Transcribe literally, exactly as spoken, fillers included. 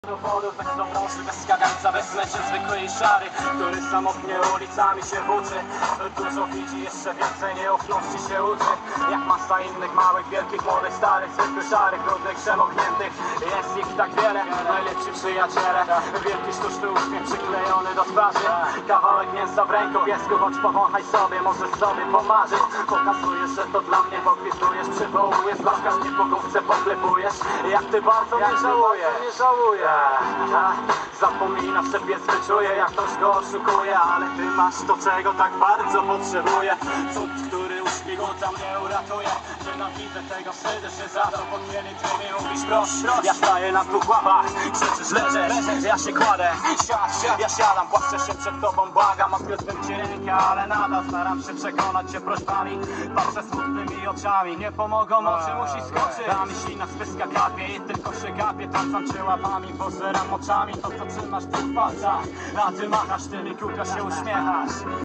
Dowodów bez dobrąży, bez kagańca, bez męczy zwykłej szary, który samotnie ulicami się włóczy. Dużo widzi, jeszcze więcej nieufności się uczy. Jak masa innych małych, wielkich, młodych, starych, zwykłych, szarych, brudnych, przemokniętych. Jest ich tak wiele, najlepsi przyjaciele. Wielki sztuczny uśmiech przyklejony do twarzy. Kawałek mięsa w ręku, piesku, choć powąchaj sobie, możesz sobie pomarzyć. Pokazujesz, że to dla mnie, pogwizdujesz, przywołujesz, blaskasz mnie po główce, poklepujesz. Jak ty bardzo nie żałujesz, nie żałujesz. Zapominasz, że pies wyczuje, jak ktoś go oszukuje, ale ty masz to, czego tak bardzo potrzebuje. Cud, który uśmigota mnie uratuje. Nienawidzę tego, wstydzę się za to, bo kiedy ty mi mówisz proszę. Ja staję na dwóch łapach, krzyczysz leżeć, ja się kładę. Siad, ja siadam, płaszczę się przed tobą, błagam, odgryzłem ci rękę, ale nadal staram się przekonać cię prośbami. Patrzę smutnymi oczami, nie pomogą oczy, musi skoczyć. Ta myślina spyska kapie i tylko się gapię, tam cię łapami, pozeram oczami to, co trzymasz w dwóch palcach. A ty machasz, ty mi kulka się uśmiechasz.